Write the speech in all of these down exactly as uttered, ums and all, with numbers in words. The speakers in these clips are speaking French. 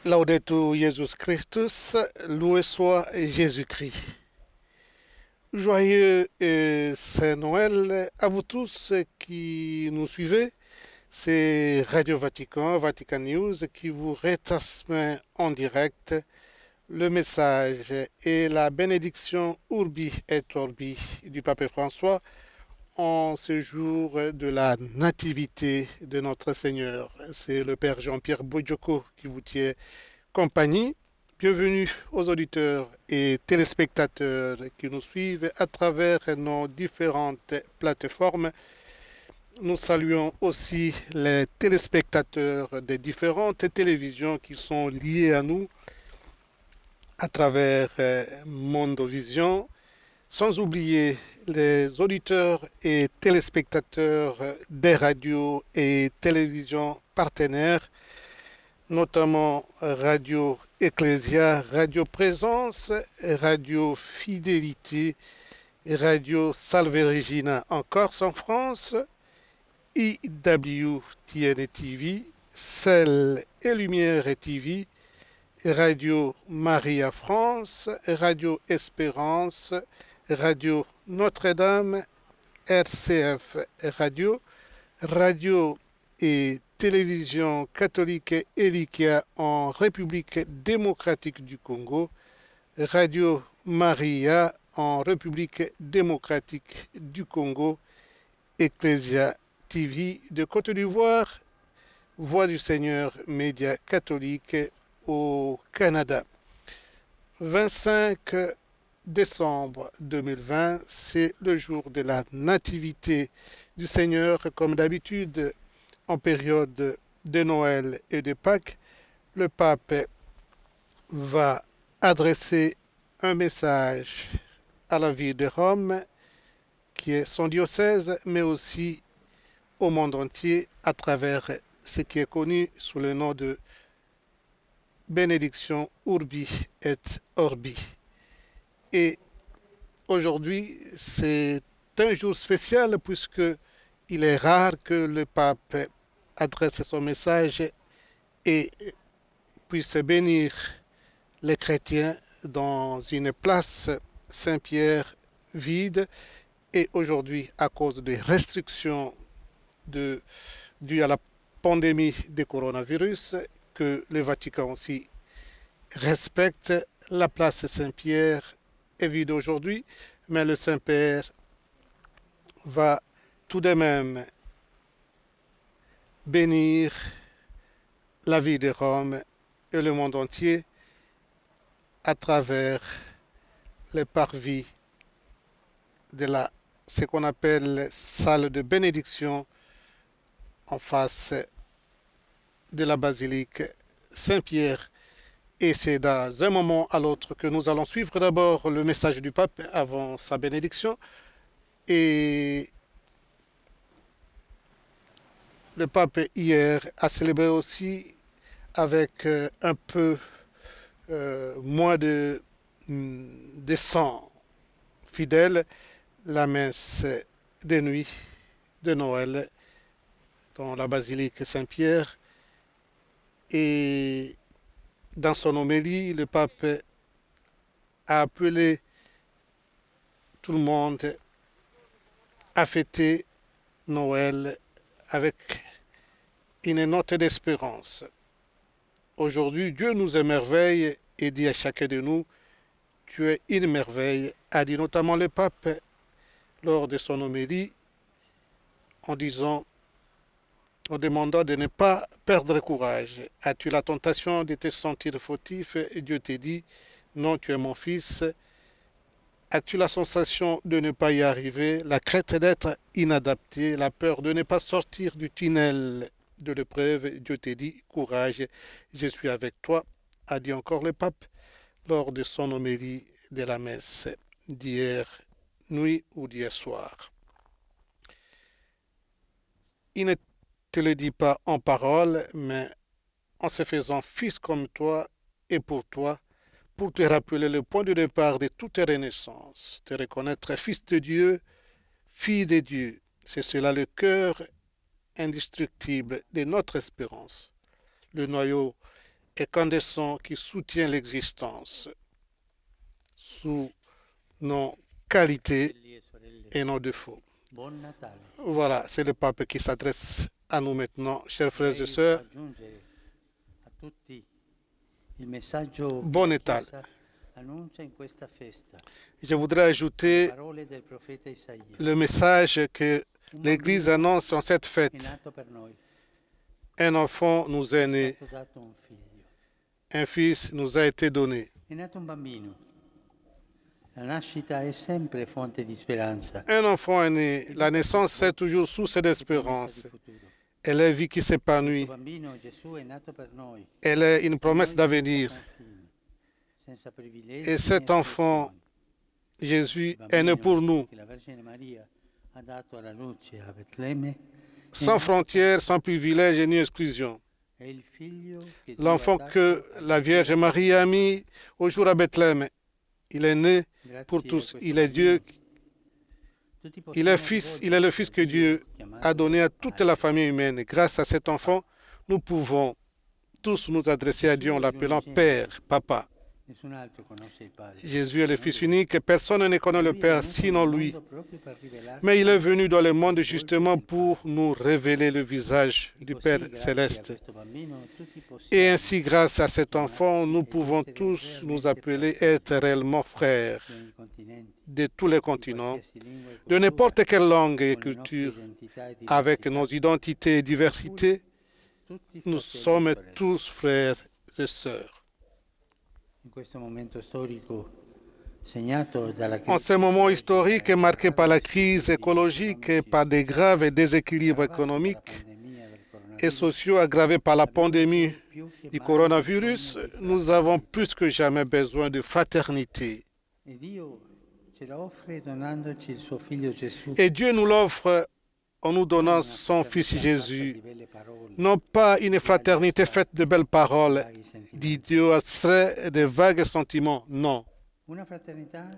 Laudetur Jesus Christus, loué soit Jésus-Christ. Joyeux et Saint Noël à vous tous qui nous suivez. C'est Radio Vatican, Vatican News qui vous retransmet en direct le message et la bénédiction Urbi et Orbi du Pape François en ce jour de la nativité de notre Seigneur. C'est le Père Jean-Pierre Bojoko qui vous tient compagnie. Bienvenue aux auditeurs et téléspectateurs qui nous suivent à travers nos différentes plateformes. Nous saluons aussi les téléspectateurs des différentes télévisions qui sont liées à nous à travers euh, Mondovision, sans oublier les auditeurs et téléspectateurs des radios et télévisions partenaires, notamment Radio Ecclesia, Radio Présence, Radio Fidélité, Radio Salve Regina en Corse en France, I W T N T V, Celle et Lumière T V, Radio Maria France, Radio Espérance, Radio Notre-Dame, R C F Radio, Radio et Télévision catholique Elikia en République démocratique du Congo, Radio Maria en République démocratique du Congo, Ecclesia T V de Côte d'Ivoire, Voix du Seigneur Média catholique au Canada. vingt-cinq décembre deux mille vingt, c'est le jour de la nativité du Seigneur. Comme d'habitude, en période de Noël et de Pâques, le pape va adresser un message à la ville de Rome, qui est son diocèse, mais aussi au monde entier à travers ce qui est connu sous le nom de bénédiction Urbi et Orbi. Et aujourd'hui, c'est un jour spécial puisque il est rare que le pape adresse son message et puisse bénir les chrétiens dans une place Saint-Pierre vide. Et aujourd'hui, à cause des restrictions de, dues à la pandémie du coronavirus, que le Vatican aussi respecte, la place Saint-Pierre est vide aujourd'hui, mais le Saint-Père va tout de même bénir la vie de Rome et le monde entier à travers les parvis de la, ce qu'on appelle salle de bénédiction en face de la basilique Saint-Pierre. Et c'est dans un moment à l'autre que nous allons suivre d'abord le message du pape avant sa bénédiction. Et le pape hier a célébré aussi avec euh, un peu euh, moins de, de cent fidèles la messe de nuit de Noël dans la basilique Saint-Pierre. Et dans son homélie, le pape a appelé tout le monde à fêter Noël avec une note d'espérance. Aujourd'hui, Dieu nous émerveille et dit à chacun de nous, tu es une merveille, a dit notamment le pape lors de son homélie, en disant, en demandant de ne pas perdre courage. As-tu la tentation de te sentir fautif et Dieu te dit, non, tu es mon fils. As-tu la sensation de ne pas y arriver, la crainte d'être inadapté, la peur de ne pas sortir du tunnel de l'épreuve? Dieu te dit, courage, je suis avec toi, a dit encore le pape lors de son homélie de la messe d'hier nuit ou d'hier soir. Il ne te le dit pas en parole, mais en se faisant fils comme toi et pour toi, pour te rappeler le point de départ de toute renaissance, te reconnaître fils de Dieu, fille de Dieu. C'est cela le cœur indestructible de notre espérance, le noyau incandescent qui soutient l'existence sous nos qualités fratelli e sorelle, et nos défauts. buon Natale. Voilà, c'est le pape qui s'adresse à nous maintenant, chers frères et Vorrei sœurs. aggiungere a tutti il messaggio che Buon la Natale. Chiesa annuncia in questa festa, Je voudrais le ajouter parole del profeta Isaia. le message que Un l'Église bambino annonce en cette è fête. nato per noi, Un enfant nous est è né, stato dato un figlio. un fils nous a été donné. È nato un bambino. La nascita è sempre fonte di speranza, Un enfant est né. La naissance, c'est toujours source di promessa d'espérance. di futuro. Elle est vie qui Questo s'épanouit. bambino Gesù è nato per noi, Elle est une per promesse noi senza d'avenir. confini, senza privilegi Et né cet enfant, esclusioni. Jésus, Il est né bambino pour nous. che la Vergine Maria ha dato alla luce a Betlemme Sans frontières, sans privilèges ni exclusion. è il figlio che Dio L'enfant ha dato que a la tutti Vierge noi. Marie a mis au jour à Bethléem, il est né Grazie pour a tous. questo Il est Dieu, bambino, tutti il est possiamo fils, il est le fils que rivolgerci a Dieu Dio, a chiamarlo donné à toute la Padre. famille humaine. Et grâce à cet enfant, nous pouvons tous nous adresser à Dieu en l'appelant Père, Papa. Nessun altro conosce il Padre. Jésus est le se non Fils lui. unique et personne ne connaît le Lui è Père venuto sinon nel lui. mondo proprio per rivelarci Mais il est il venu dans le monde volto justement del pour Padre. nous révéler le visage E du così, Père grazie a céleste. questo bambino, tutti Et possiamo ainsi, grâce à cet enfant, nous pouvons tous nous appeler être réellement frères di ogni continente, de tous les di continents, qualsiasi lingua e de cultura, n'importe quelle langue et con le nostre culture, identità e avec diversità. nos identités et diversités, Tutti nous fratelli e sommes sorelle. tous frères et sœurs. In questo momento storico segnato dalla En ce moment historique marqué par la crise écologique et par des graves déséquilibres économiques et sociaux aggravés par la pandémie du coronavirus, nous avons plus que jamais besoin de fraternité. E Dio ce la offre donandoci il suo figlio Gesù. Et Dieu nous l'offre en nous donnant son Fils Jésus. Non pas une fraternité faite de belles paroles, d'idéaux abstraits et de vagues sentiments, non. Una fraternità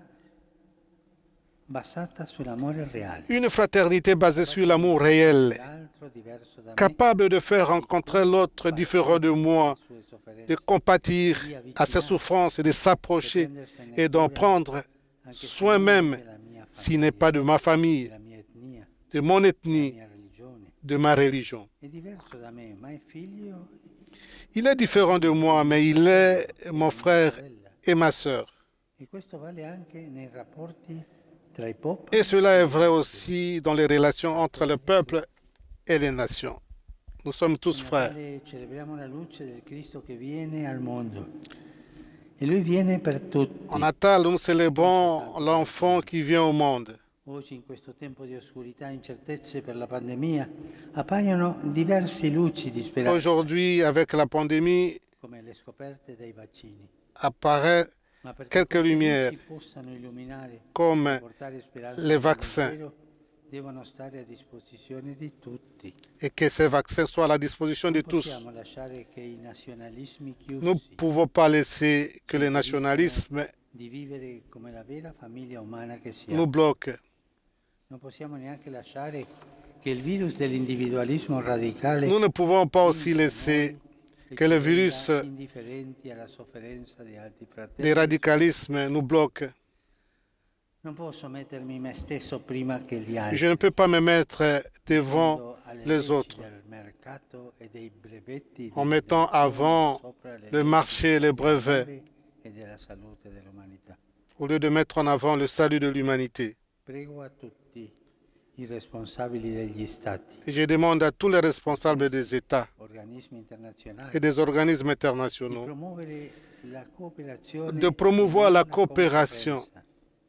basata sull'amore reale. Une fraternité basée sur l'amour réel, L'altro diverso da me, capable de faire rencontrer l'autre différent de moi, le sue sofferenze, de compatir à ses souffrances, de s'approcher et d'en prendre soin même della mia s'il n'est pas de ma famille, della mia etnia, de mon ethnie, mia religione. de ma religion. È diverso da me, ma è figlio Il est différent de moi, mais il est mon frère sorella. et ma sœur. E questo vale anche nei rapporti tra i popoli. Et cela est vrai aussi dans les relations entre le peuple et les nations. Nous sommes tous In frères. Natale celebriamo la luce del Cristo che viene al mondo. E lui viene per tutti. En Natal, nous célébrons l'enfant qui vient au monde. Oggi, in questo tempo di oscurità e incertezze per la pandemia, appaiono diverse luci di speranza, Aujourd'hui, avec la pandémie, come le scoperte dei vaccini. apparaît Ma perché quelques queste lumières, luci possano illuminare e comme portare speranza les al vaccins, vero, devono stare a disposizione di tutti. et que ces vaccins soient à la disposition de Non tous. possiamo lasciare che i nazionalismi Nous ne chiusi pouvons pas laisser que le nationalisme di vivere come la vera famiglia umana che siamo. nous bloque. Non possiamo neanche lasciare che il virus dell'individualismo radicale Nous ne pouvons pas aussi laisser e que ci le renda virus indifferenti alla sofferenza di altri fratelli. du radicalisme nous bloque. Non posso mettermi me stesso prima che gli altri. Je ne peux pas me mettre devant secondo alle les leggi autres del mercato e dei brevetti en di mettant liberazione avant sopra le le leggi marché et les brevets dell'amore e della salute dell'umanità. au lieu de mettre en avant le salut de l'humanité. Prego a tutti i responsabili degli stati, Et je demande à tous les responsables des États organismi internazionali, et des organismes di internationaux promuovere la cooperazione de promouvoir e la non coopération concorrenza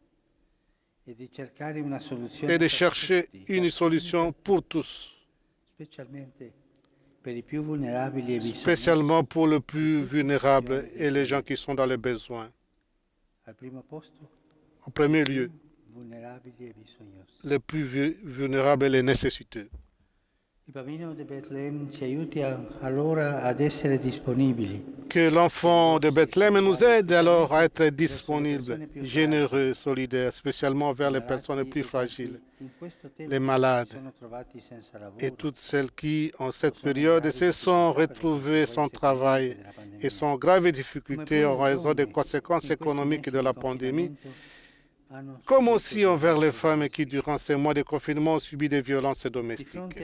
e di cercare una soluzione et de per chercher tutti, une solution pour tous, specialmente per i più vulnerabili e bisognosi, spécialement pour les plus vulnérables et les gens qui sont dans les besoins. al primo posto En premier lieu, vulnerabili e bisognosi. les plus vu- vulnérables et les nécessiteux. Que l'enfant de Bethléem nous aide alors à être disponibles, généreux, solidaires, spécialement vers les personnes plus fragiles, les malades et toutes celles qui, en cette période, se sont retrouvées sans travail et sont en grave difficulté en raison des conséquences économiques de la pandémie, comme aussi envers les femmes qui, durant ces mois de confinement, ont subi des violences domestiques.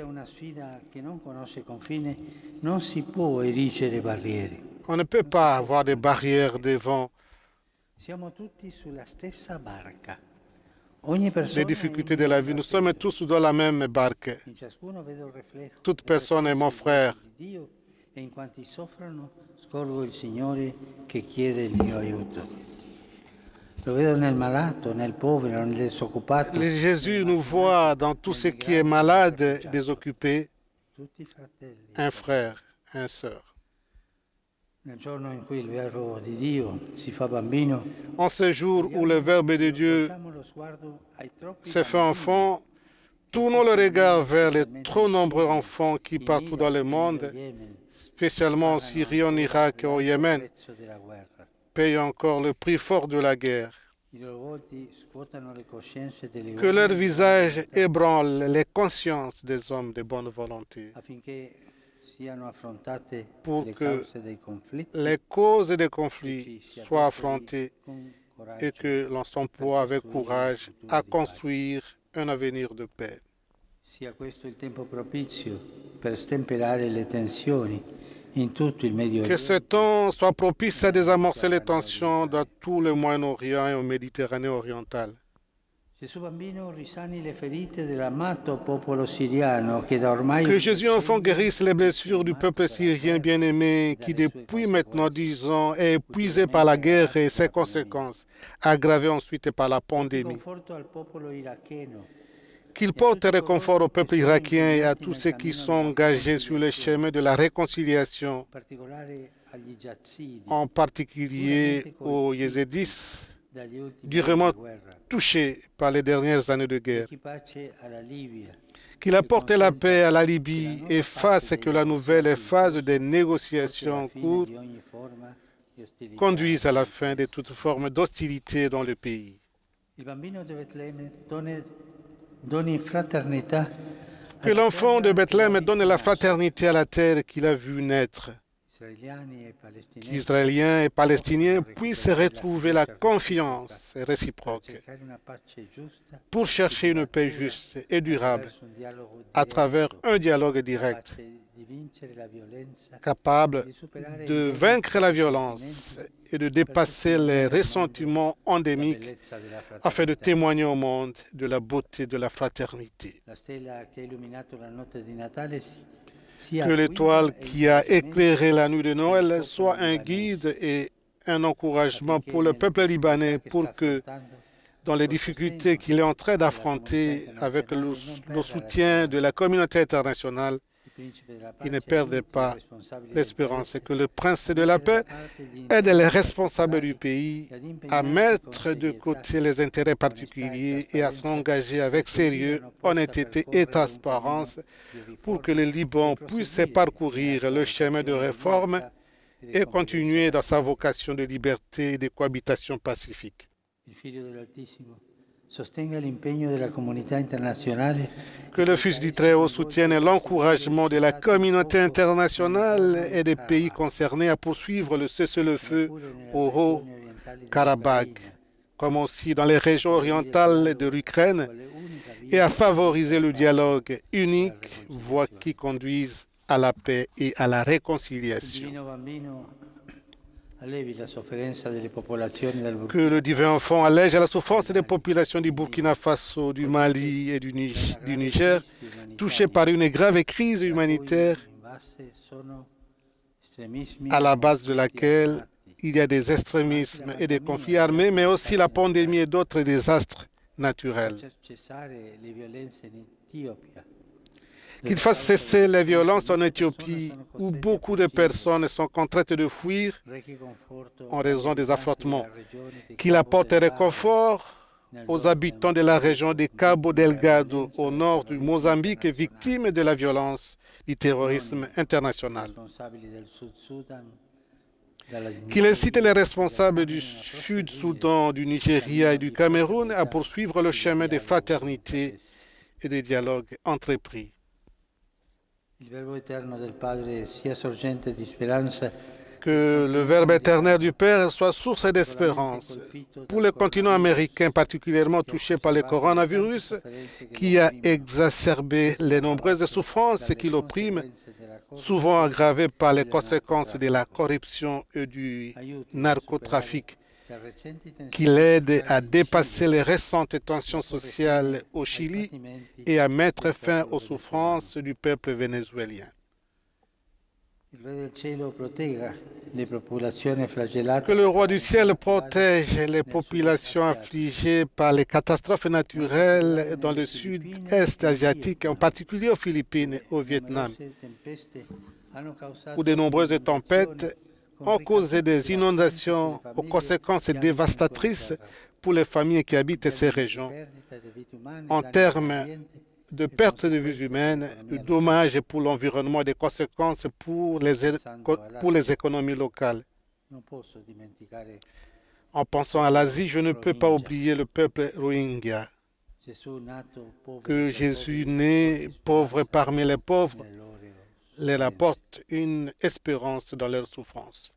On ne peut pas avoir de barrières devant les difficultés de la vie. Nous sommes tous dans la même barque. Toute personne est mon frère. Jésus nous voit dans tout ce qui est malade, désoccupé, un frère, une sœur. En ce jour où le Verbe de Dieu se fait enfant, tournons le regard vers les trop nombreux enfants qui, partout dans le monde, spécialement en Syrie, en Irak et au Yémen, payent encore le prix fort de la guerre. Que leur visage ébranle les consciences des hommes de bonne volonté pour que les causes des conflits soient affrontées et que l'on s'emploie avec courage à construire un avenir de paix. Que ce temps soit propice à désamorcer les tensions dans tout le Moyen-Orient et en Méditerranée orientale. Que Jésus enfant guérisse les blessures du peuple syrien bien-aimé qui depuis maintenant dix ans est épuisé par la guerre et ses conséquences, aggravées ensuite par la pandémie. Qu'il porte réconfort au peuple irakien et à tous ceux qui sont engagés sur le chemin de la réconciliation, en particulier aux Yézidis, durement touchés par les dernières années de guerre. Qu'il apporte la paix à la Libye et fasse que la nouvelle phase des négociations en cours conduise à la fin de toute forme d'hostilité dans le pays. Que l'enfant de Bethléem donne la fraternité à la terre qu'il a vue naître. Qu'Israéliens et Palestiniens puissent retrouver la confiance réciproque pour chercher une paix juste et durable à travers un dialogue direct, capable de vaincre la violence et de dépasser les ressentiments endémiques afin de témoigner au monde de la beauté de la fraternité. Que l'étoile qui a éclairé la nuit de Noël soit un guide et un encouragement pour le peuple libanais pour que, dans les difficultés qu'il est en train d'affronter avec le, le soutien de la communauté internationale, il ne perde pas l'espérance et que le prince de la paix aide les responsables du pays à mettre de côté les intérêts particuliers et à s'engager avec sérieux, honnêteté et transparence pour que le Liban puisse parcourir le chemin de réforme et continuer dans sa vocation de liberté et de cohabitation pacifique. Que le Fils du Très-Haut soutienne l'encouragement de la communauté internationale et des pays concernés à poursuivre le cessez-le-feu au Haut-Karabakh, comme aussi dans les régions orientales de l'Ukraine, et à favoriser le dialogue unique, voie qui conduise à la paix et à la réconciliation. Que le divin enfant allège la souffrance des populations du Burkina Faso, du Mali et du Niger, touchées par une grave crise humanitaire à la base de laquelle il y a des extrémismes et des conflits armés, mais aussi la pandémie et d'autres désastres naturels. Qu'il fasse cesser les violences en Éthiopie, où beaucoup de personnes sont contraintes de fuir en raison des affrontements. Qu'il apporte réconfort aux habitants de la région de Cabo Delgado, au nord du Mozambique, victimes de la violence du terrorisme international. Qu'il incite les responsables du Sud-Soudan, du Nigeria et du Cameroun à poursuivre le chemin de fraternité et de dialogue entrepris. Que le Verbe éternel du Père soit source d'espérance pour le continent américain particulièrement touché par le coronavirus qui a exacerbé les nombreuses souffrances qui l'oppriment, souvent aggravées par les conséquences de la corruption et du narcotrafic, qui l'aide à dépasser les récentes tensions sociales au Chili et à mettre fin aux souffrances du peuple vénézuélien. Que le roi du ciel protège les populations affligées par les catastrophes naturelles dans le sud-est asiatique, en particulier aux Philippines et au Vietnam, où de nombreuses tempêtes ont causé des inondations aux conséquences dévastatrices pour les familles qui habitent ces régions, en termes de perte de vies humaines, de dommages pour l'environnement et des conséquences pour les, pour les économies locales. En pensant à l'Asie, je ne peux pas oublier le peuple Rohingya, que Jésus né pauvre parmi les pauvres leur apporte une espérance dans leur souffrance.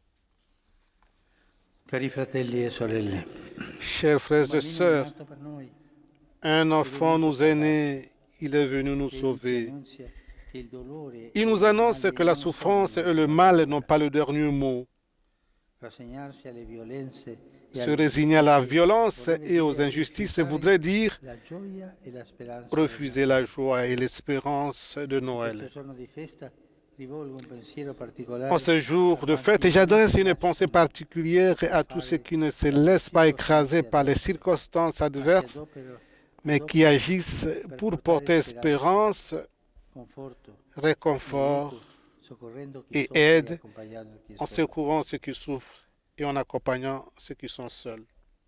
Chers frères et sœurs, un enfant nous est né, il est venu nous sauver. Il nous annonce que la souffrance et le mal n'ont pas le dernier mot. Se résigner à la violence et aux injustices voudrait dire refuser la joie et l'espérance de Noël. En ce jour de fête, j'adresse une pensée particulière à tous ceux qui ne se laissent pas écraser par les circonstances adverses, mais qui agissent pour porter espérance, réconfort et aide en secourant ceux qui souffrent et en accompagnant ceux qui sont seuls.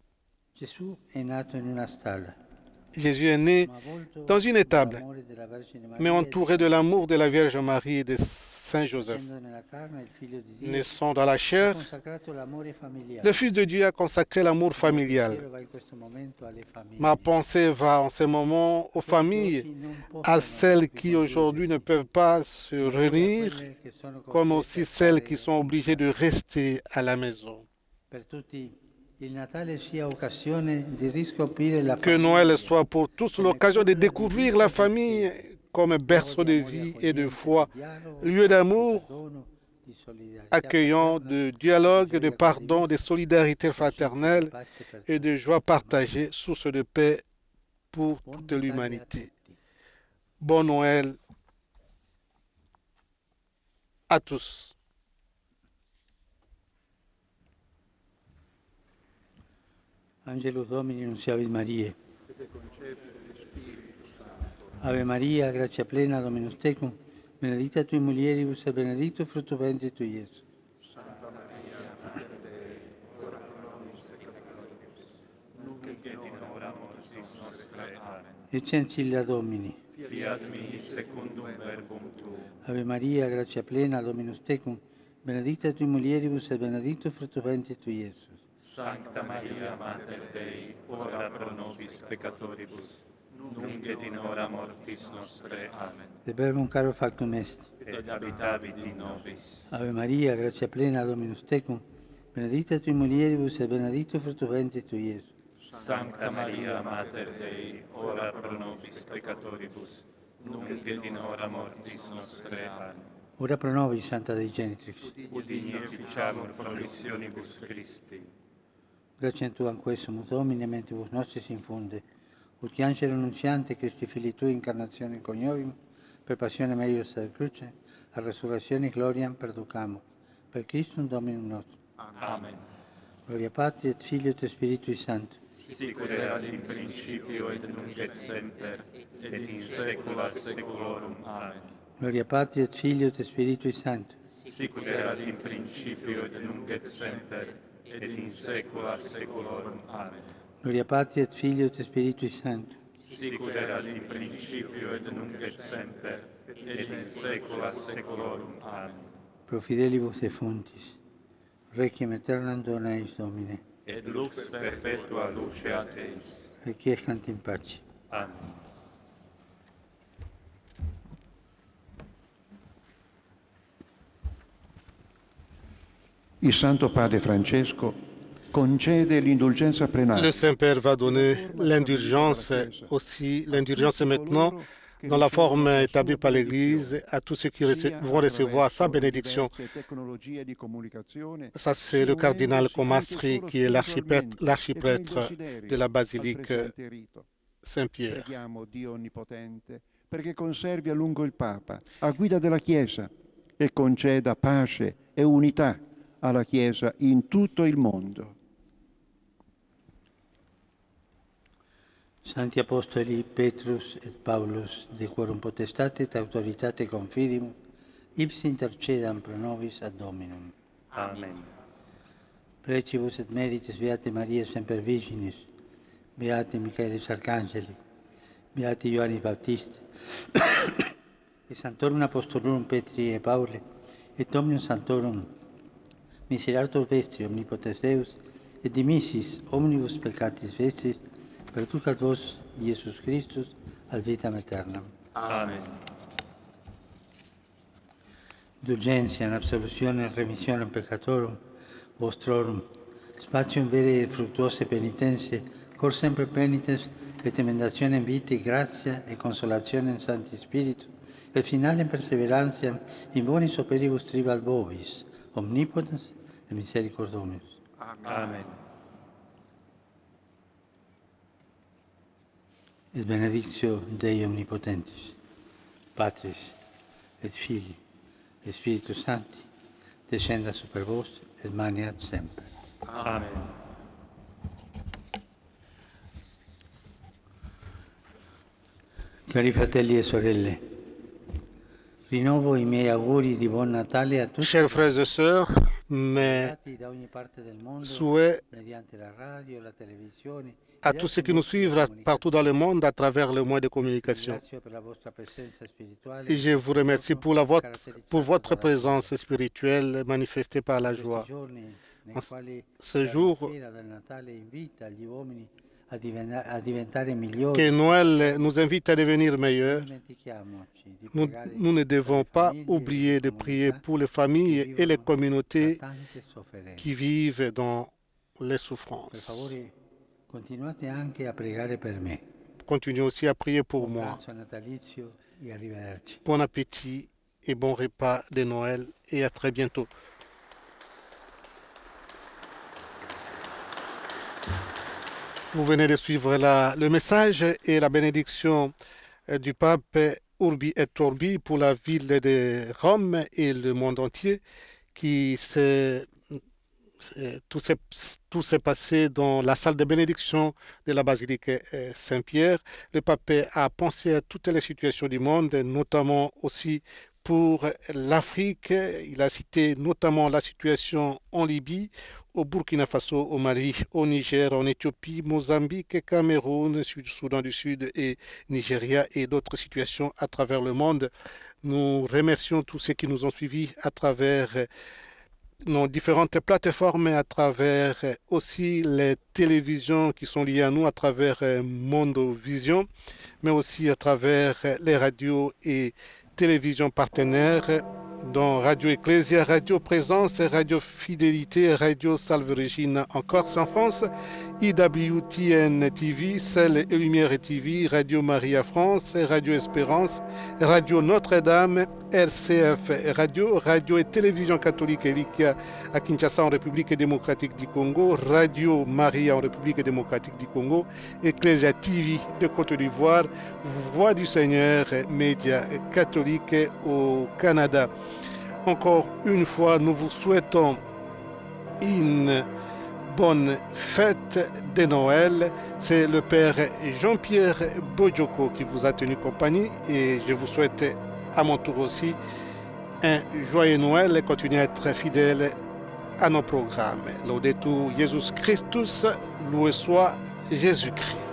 Jésus est né dans une étable, mais entouré de l'amour de la Vierge Marie et de Saint Joseph. Naissant dans la chair, le Fils de Dieu a consacré l'amour familial. Ma pensée va en ce moment aux familles, à celles qui aujourd'hui ne peuvent pas se réunir, comme aussi celles qui sont obligées de rester à la maison. Que Noël soit pour tous l'occasion de découvrir la famille comme berceau de vie et de foi, lieu d'amour, accueillant, de dialogue, de pardon, de solidarité fraternelle et de joie partagée, source de paix pour toute l'humanité. Bon Noël à tous. Angelus Domini, nunciavit Mariae. Ave Maria, gratia plena, Dominus tecum, benedicta tui mulieribus et benedictus fructus ventris tui, Iesus. Santa Maria, Mater Dei, ora pro nobis peccatoribus, nunc et in hora mortis nostrae. Amen. Ecce ancilla Domini. Fiat mihi secundum verbum tuum. Ave Maria, gratia plena, Dominus tecum, benedicta tui mulieribus et benedictus fructus ventris tui, Iesus. Sancta Maria, Mater Dei, ora pro nobis peccatoribus, nunc et in hora mortis nostrae. Amen. De verbum caro factum est. Et habitavit in nobis. Ave Maria, gratia plena, Dominus tecum, benedicta tui mulieribus et benedictus fructus ventris tui, Iesus. Sancta Maria, Mater Dei, ora pro nobis peccatoribus, nunc et in hora mortis nostrae. Amen. Ora pro nobis, Santa Dei Genitrix. Udini officiamur promissionibus Christi. Grazie a Tu anquesum, Domine, mentibus nostris infunde, ut angelo nunziante Christi Filii Tui incarnazione coniovim, per passione meius ad cruce, a resurrezione gloriam perducamo, per Christum Dominum nostrum. Amen. Gloria Patri et Filio et Spiritui Sancto. Sic ut erat in principio et nunc et semper, et in saecula saeculorum. Amen. Gloria Patri et Filio et Spiritui Sancto. Sic ut erat in principio et nunc et semper, et in saecula saeculorum. Amen. Gloria Patri et Filio et Spiritui Sancto. Sicut erat in principio et nunc et semper, et in saecula saeculorum. Amen. Pro fidelibus defunctis, requiem aeternam dona eis Domine, Et lux perpetua luceat eis. requiescant in pace. Amen. Il Santo Padre Francesco concede l'indulgenza plenare. Le Saint-Père va donner l'indulgence aussi, l'indulgence maintenant, dans la forme établie par l'Église, à tous ceux qui rece- vont recevoir sa bénédiction. Ça, c'est le cardinal Comastri, qui est l'archiprêtre, l'archiprêtre de la basilique Saint-Pierre. Preghiamo Dio Onnipotente perché conservi a lungo il Papa a guida della Chiesa e conceda pace e unità alla Chiesa in tutto il mondo. Santi Apostoli Petrus et Paulus, de quorum potestate et autoritate confidimum, ipsi intercedam pro nobis ad Dominum. Amen. Precibus et merites Beate Maria Semper Virginis, Beate Michaelis Arcangeli, Beate Ioannis Baptiste, et Sanctorum Apostolorum Petri et Pauli, et Omnium Sanctorum Miserator Vestri Omnipotens Deus, et dimissis omnibus peccatis vestris, perducat vos, Iesus Christus, ad vitam aeternam. Amen. Indulgentiam, absolutionem, remissionem peccatorum, vostrorum, spatium vere et fructuose penitentiae, cor semper penitens, et emendationem vitae, gratia et consolationem Sancti Spiritu, et finalem perseverantiam in bonis operibus tribat vobis, omnipotens et misericordomus. Amen. Et benedictio Dei Omnipotentis, Patris et Filii et Spiritus Sancti, descenda super vos et maniat semper. Amen. Cari fratelli e sorelle, rinnovo i miei auguri di buon Natale a tutti Chers frères et sœurs, mes da ogni parte del mondo, souhaits mediante la radio, la televisione, à tous ceux qui nous suivent partout dans le monde à travers le moyen de communication. Ringrazio per la vostra presenza spirituale. Et je vous remercie pour, la votre, pour votre présence spirituelle manifestée par la joie. Questi giorni nei En quali ce la jour fiera del Natale invita gli uomini a, divena- a diventare migliori. que Noël nous invite à devenir meilleurs, Non dimentichiamoci di nous, pregare nous ne devons per le pas famiglie, oublier le de prier comunità pour les familles che et les vivono communautés da tante sofferenze. qui vivent dans les Per souffrances. favore, continuate anche a pregare per me. Continuez aussi à prier pour Buon moi. pranzo natalizio e arrivederci. Bon appétit et bon repas de Noël et à très bientôt. Vous venez de suivre la- le message et la bénédiction euh, du pape Urbi et Orbi pour la ville de Rome et le monde entier qui s'est euh, tout s'est tout s'est passé dans la salle de bénédiction de la basilique euh, Saint-Pierre. Le pape a pensé à toutes les situations du monde, notamment aussi pour l'Afrique. Il a cité notamment la situation en Libye, au Burkina Faso, au Mali, au Niger, en Éthiopie, Mozambique, Cameroun, Sud- Soudan du Sud et Nigeria et d'autres situations à travers le monde. Nous remercions tous ceux qui nous ont suivis à travers euh, nos différentes plateformes, à travers euh, aussi les télévisions qui sont liées à nous, à travers euh, Mondovision, mais aussi à travers euh, les radios et télévisions partenaires, euh, dont Radio Ecclesia, Radio Présence, Radio Fidélité, Radio Salve Regina en Corse en France, I W T N T V, Sel et Lumière T V, Radio Maria France, Radio Espérance, Radio Notre-Dame, R C F Radio, Radio et Télévision Catholique Elikia à Kinshasa en République démocratique du Congo, Radio Maria en République démocratique du Congo, Ecclesia T V de Côte d'Ivoire, Voix du Seigneur, média catholique au Canada. Encore une fois, nous vous souhaitons une bonne fête de Noël. C'est le Père Jean-Pierre Bojoko qui vous a tenu compagnie et je vous souhaite à mon tour aussi un joyeux Noël et continuez à être fidèles à nos programmes. Laudetur Jesus Christus, loué soit Jésus-Christ.